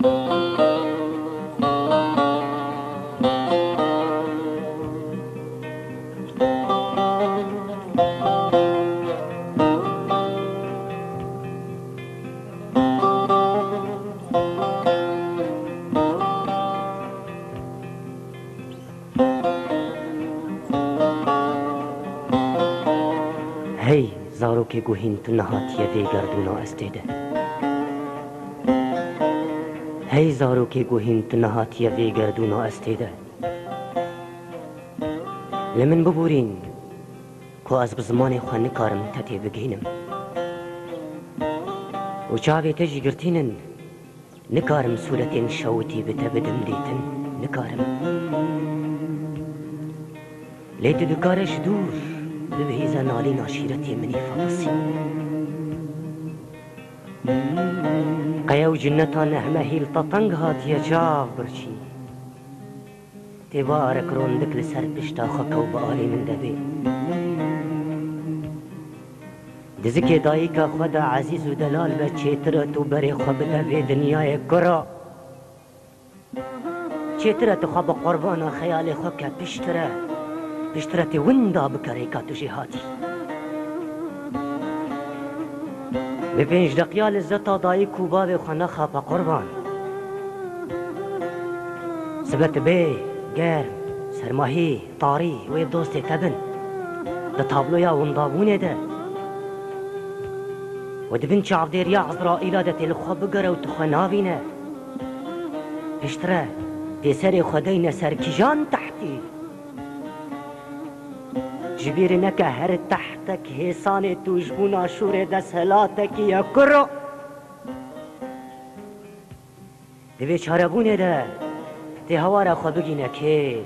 هی زارو که گوهین تو نهاتیه وی گردونا استیده هی زارو که گوهین تو نهاتیه وی گردونا استیده لمن ببورین که از بزمان خواه نکارم تتی بگینم و چاوی تجی گرتینن نکارم صورتین شوتی بتا بدم دیتن نکارم لیت دکارش دور ببهیزا نالی ناشیرتی منی فاقسی قیو جنتان همه هیل تطنگ هاتیه چاو برچی تیوارک روندک لسر پشتا خکو با آلی من دبی دزکی دایی که خدا عزیز و دلال به چیتره تو بری خواه بدبی دنیای کرا چیتره تو خواه با قربان خیال خواه که پشتره تی وندا بکره که تو جهاتی به 5 دقیقه لذتا دایی کوبا خواه نخواه با قربان سبت بی گرم سرماهی طاری و دوست تبن ده تابلویا وندابونه ده و دبن چاو ديريا عزرائيل ده تلخوا بقرا و تخوا ناوينه پشتره دي سر خدين سر كيجان تحتي جبير نكا هر تحتك هيساني توجبونا شور دس هلاتك يا كرو دي بيچاربونه ده دي هوارا خوا بگينه كي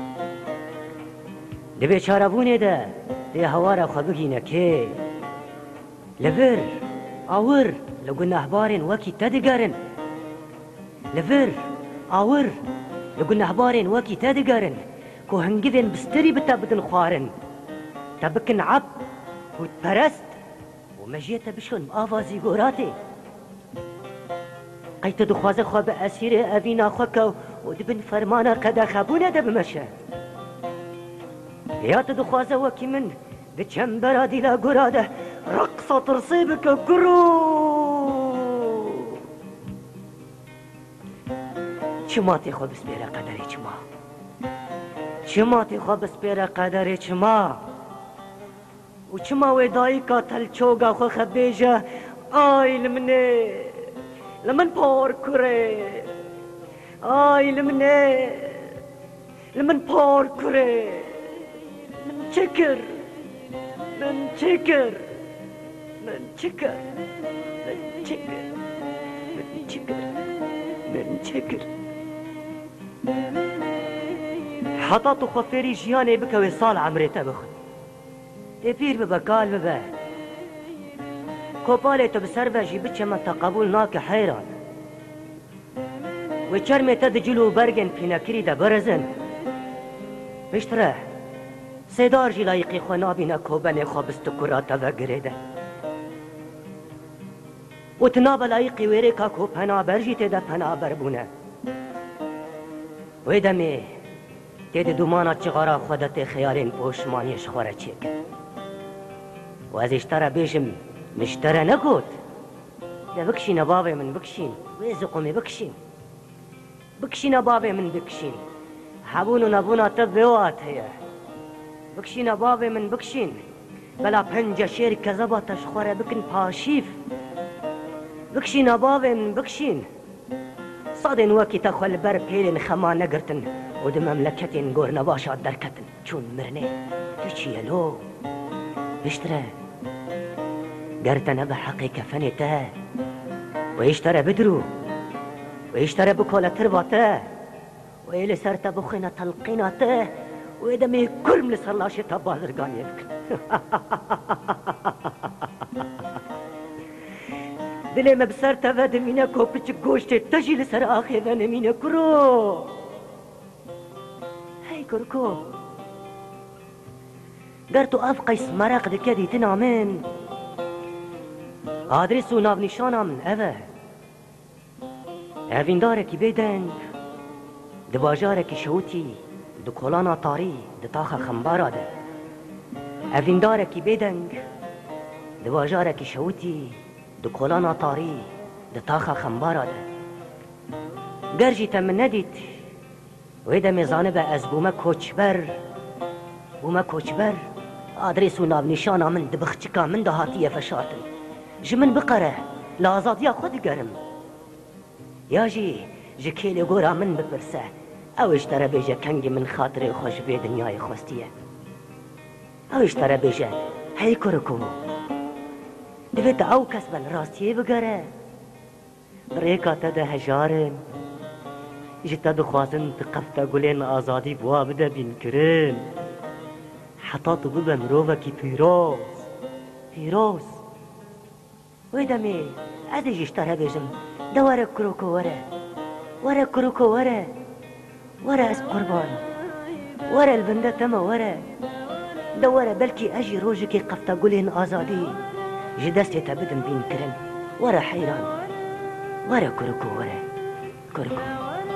دي بيچاربونه ده دي هوارا خوا بگينه كي لفر آور لو قلنا أحبارين وكي تدقارن لفر آور لو قلنا أحبارين وكي تدقارن كو هنجذن بستري بتابدن خوارن تبكن عب وتبرست ومجيت بشون آفازي قوراتي قيت دخوازة خواب أسير أبينا خوكا ودبن فرمانا قد خابونا دب مشا يا تدخوازة وكي من بچم برادي لا قراده رقصة ترصيبك قرو چما تي خو بسپيره قدري چما تي خو بسپيره قدري چما و چما وداي قاتل چوغا خو خبيجه آي لمن پار كره آي لمن پار كره من چكر من چكر حتى تخفري جياني بك وصال عمريته بخد تبير ببقال ببا كوبالي تبسر بجي بچه من تقبول ناك حيران وچرمي تدجلو برگن پينكري دا برزن بشتره سيدار جي لايقي خنابينا كوباني خوابستو كراتا وگريده وتناب لايقي ويريكا كو پنا برجي تدا پنا بربونه ويدمي تيد دومانا چغارا خودت خيالين پوشمانيش خوره چيك وازي اشترى بيجم مشترى نقود ده بكشين بابي من بكشين ويزقومي بكشين بابي من بكشين حبونو نبونا تبوات هي بكشين بابي من بكشين بلا پنجه شير كذبا تشخوره بكن پاشيف بكشين بابي من بكشين صادن وكي تخول بر بيلن خما نقرتن ود مملكتين قور نباشات دركتن چون مرنه تشي يلو بشتره قرتنا بحقي كفنته ويشترى بدرو ويشترى بكولة ترباته ويلي سرت بخينة تلقيناته ويدمي كرم لسرلاشي تبازرقان يبك دلي ما بسرت فدمينه كوبچ گوشت تجي لسر آخي ونمينه كرو هاي كركو قرتو أفقيس مرق دكدي تنامن آدرس و ناو نشانا من اوه هفیندارکی بیدنگ دباجارکی شوتی دو کلانا تاری دتاخ خمبارا ده هفیندارکی بیدنگ دباجارکی شوتی دو کلانا تاری دتاخ خمبارا ده گرجی تم ندید ویده میزانه به از بومه کوچبر آدرس و ناو نشانا من دبخچکا من دهاتی فشاتن جمن بقره لازادیا خود گرم یا جی کیل گورا من بپرسه اوش تره بیجه کنگ من خاطر خوش به دنیای خوستیه اوش تره بیجه هی کرکو دوید او کس بل راستیه بگره بریکا تده هجارن جتا دخوازن تقفتا گلین آزادی بوا بده بین کرن حتا تو ببه مروفه کی پیروز ویدمی ادی جشتره بیجم دواره کروکو وره کروکو وره از قربان وره البنده تما وره دواره بلکی اجی روژه کی قفتا گلین آزادی جدستی تا بدم بین کرن وره حیران وره کروکو